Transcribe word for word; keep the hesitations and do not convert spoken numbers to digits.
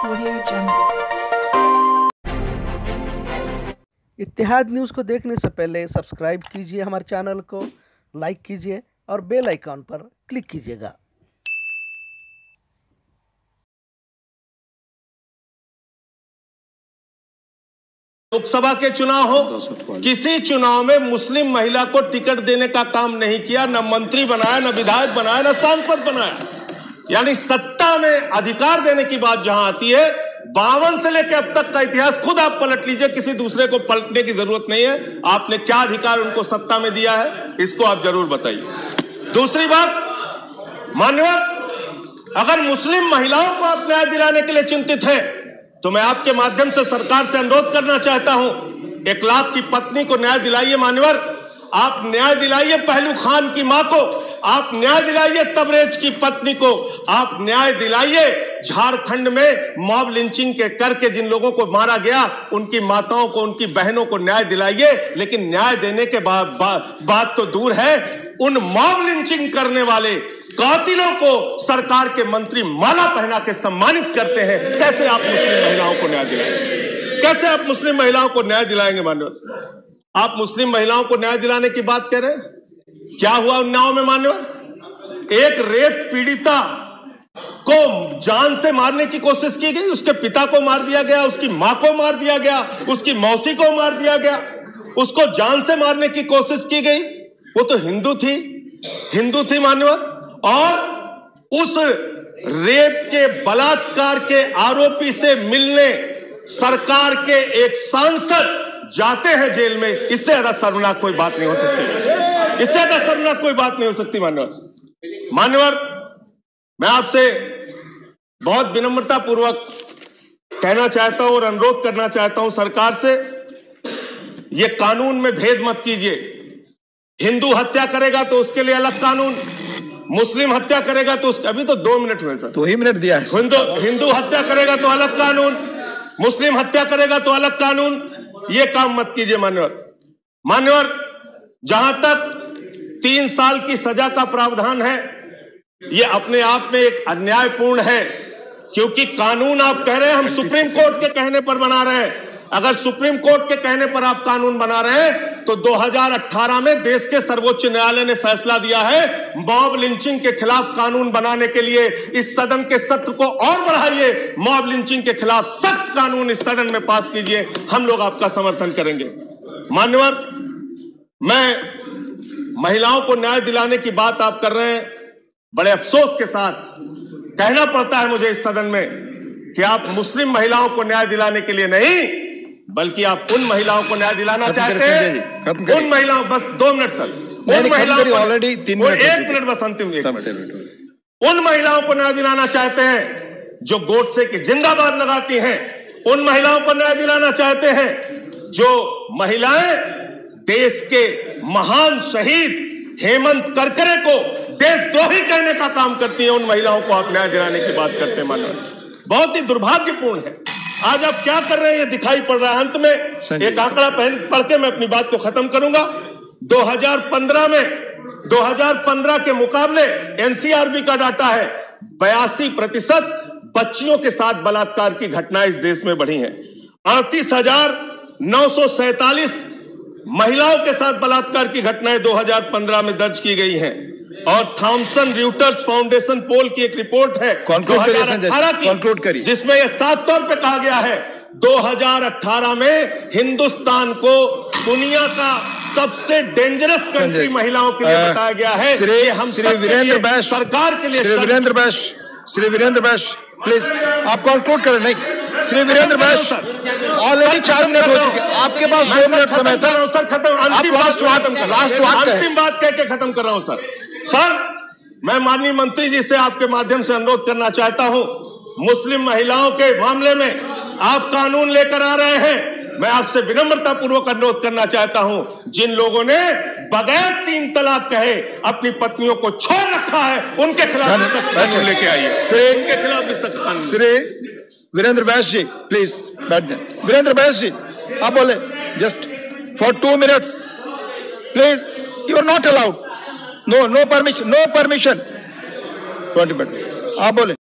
Audio Jungle। इत्तेहाद news को देखने से पहले सब्सक्राइब कीजिए हमारे चैनल को, लाइक कीजिए और बेल आइकॉन पर क्लिक कीजिएगा। लोकसभा के चुनाव हो, किसी चुनाव में मुस्लिम महिला को टिकट देने का काम नहीं किया, न मंत्री बनाया, न विधायक बनाया, न सांसद बनाया। यानी सत्ता में अधिकार देने की बात जहां आती है, बावन से लेकर अब तक का इतिहास खुद आप पलट लीजिए, किसी दूसरे को पलटने की जरूरत नहीं है। आपने क्या अधिकार उनको सत्ता में दिया है, इसको आप जरूर बताइए। दूसरी बात, मान्यवर, अगर मुस्लिम महिलाओं को आप न्याय दिलाने के लिए चिंतित हैं, तो मैं आपके माध्यम से सरकार से अनुरोध करना चाहता हूं, एक लाख की पत्नी को न्याय दिलाइए। मान्यवर, आप न्याय दिलाइए पहलू खान की मां को, आप न्याय दिलाइए तबरेज की पत्नी को, आप न्याय दिलाइए झारखंड में मॉब लिंचिंग के करके जिन लोगों को मारा गया, उनकी माताओं को, उनकी बहनों को न्याय दिलाइए। लेकिन न्याय देने के बाद बा, बात तो दूर है, उन मॉब लिंचिंग करने वाले कातिलों को सरकार के मंत्री माला पहना के सम्मानित करते हैं। कैसे आप मुस्लिम महिलाओं को न्याय दिलाएंगे? कैसे आप मुस्लिम महिलाओं को न्याय दिलाएंगे? मान्यवर, आप मुस्लिम महिलाओं को न्याय दिलाने की बात कह रहे हैं, क्या हुआ उन्नाव में? मान्यवर, एक रेप पीड़िता को जान से मारने की कोशिश की गई, उसके पिता को मार दिया गया, उसकी मां को मार दिया गया, उसकी मौसी को मार दिया गया, उसको जान से मारने की कोशिश की गई। वो तो हिंदू थी, हिंदू थी मान्यवर। और उस रेप के बलात्कार के आरोपी से मिलने सरकार के एक सांसद जाते हैं जेल में। इससे ज्यादा शर्मनाक कोई बात नहीं हो सकती, इससे ज्यादा शर्मनाक कोई बात नहीं हो सकती। मान्यवर मान्यवर मैं आपसे बहुत विनम्रता पूर्वक कहना चाहता हूं और अनुरोध करना चाहता हूं सरकार से, यह कानून में भेद मत कीजिए। हिंदू हत्या करेगा तो उसके लिए अलग कानून, मुस्लिम हत्या करेगा तो उसका, अभी तो दो मिनट हुए सर, दो ही मिनट दिया है। हिंदू हिंदू हत्या करेगा तो अलग कानून, मुस्लिम हत्या करेगा तो अलग कानून। ये काम मत कीजिए मान्यवर। मान्यवर, जहां तक तीन साल की सजा का प्रावधान है, यह अपने आप में एक अन्यायपूर्ण है, क्योंकि कानून आप कह रहे हैं हम सुप्रीम कोर्ट के कहने पर बना रहे हैं। अगर सुप्रीम कोर्ट के कहने पर आप कानून बना रहे हैं, तो दो हज़ार अठारह में देश के सर्वोच्च न्यायालय ने फैसला दिया है, मॉब लिंचिंग के खिलाफ कानून बनाने के लिए इस सदन के सत्र को और बढ़ाइए, मॉब लिंचिंग के खिलाफ सख्त कानून इस सदन में पास कीजिए, हम लोग आपका समर्थन करेंगे। मान्यवर, मैं महिलाओं को न्याय दिलाने की बात आप कर रहे हैं, बड़े अफसोस के साथ कहना पड़ता है मुझे इस सदन में कि आप मुस्लिम महिलाओं को न्याय दिलाने के लिए नहीं, बल्कि आप उन महिलाओं को न्याय दिलाना चाहते हैं, उन महिलाओं, बस दो मिनट सर, उन महिलाओं को ऑलरेडी तीन मिनट, एक मिनट बस, अंतिम एक मिनट, उन महिलाओं को न्याय दिलाना चाहते हैं जो गोडसे की जिंदाबाद लगाती हैं, उन महिलाओं को न्याय दिलाना चाहते हैं जो महिलाएं देश के महान शहीद हेमंत करकरे को देशद्रोही कहने का काम करती हैं, उन महिलाओं को आप न्याय दिलाने की बात करते हैं। मानव, बहुत ही दुर्भाग्यपूर्ण है। आज आप क्या कर रहे हैं ये दिखाई पड़ रहा है। अंत में एक आंकड़ा पढ़ के मैं अपनी बात को खत्म करूंगा। दो हज़ार पंद्रह में दो हज़ार पंद्रह के मुकाबले एनसीआरबी का डाटा है, बयासी प्रतिशत बच्चियों के साथ बलात्कार की घटनाएं इस देश में बढ़ी हैं। अड़तीस हजार नौ सौ सैतालीस महिलाओं के साथ बलात्कार की घटनाएं दो हज़ार पंद्रह में दर्ज की गई हैं। और थॉमसन रॉयटर्स फाउंडेशन पोल की एक रिपोर्ट है दो हज़ार अठारह की, जिसमें यह साफ तौर पे कहा गया है दो हज़ार अठारह में हिंदुस्तान को दुनिया का सबसे डेंजरस कंट्री महिलाओं के लिए बताया गया है। श्री हम श्री वीरेंद्र बैस, सरकार के लिए, श्री वीरेंद्र बैस, श्री वीरेंद्र बैस प्लीज आप कंक्लूड करें। नहीं, श्री वीरेंद्र बैस, ऑलरेडी चार मिनट हो चुके, आपके पास दो मिनट समय था सर। खत्म, अंतिम लास्ट बात लास्ट बात अंतिम बात कह के खत्म कर रहा हूं सर। सर, मैं माननीय मंत्री जी से आपके माध्यम से अनुरोध करना चाहता हूं, मुस्लिम महिलाओं के मामले में आप कानून लेकर आ रहे हैं, मैं आपसे विनम्रता पूर्वक अनुरोध करना चाहता हूं, जिन लोगों ने बगैर तीन तलाक कहे अपनी पत्नियों को छोड़ रखा है, उनके खिलाफ भी सख्त कानून लेके आइए, उनके खिलाफ भी सख्त कानून। श्री वीरेंद्र बैस जी प्लीज बैठ जाए। वीरेंद्र बैस जी आप बोले just for two minutes please, you are not allowed, no no permission, no permission. आप बोले।